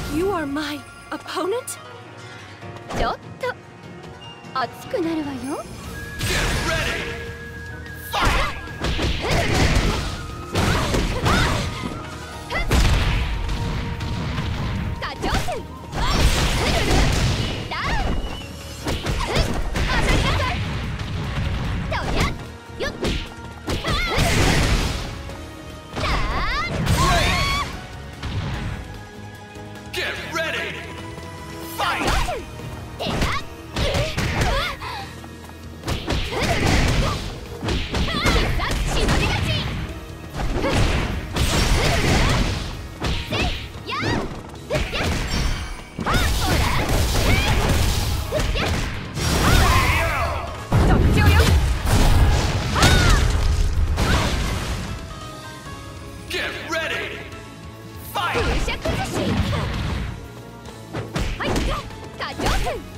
You are my opponent? ちょっと熱くなるわよ。課長戦ダウン当たりなさい。とりゃよっ Get ready! Fight! 手がしのぎ勝ち。やっほら特徴よ。 Get ready! Fight! 風車崩し。はい、課長戦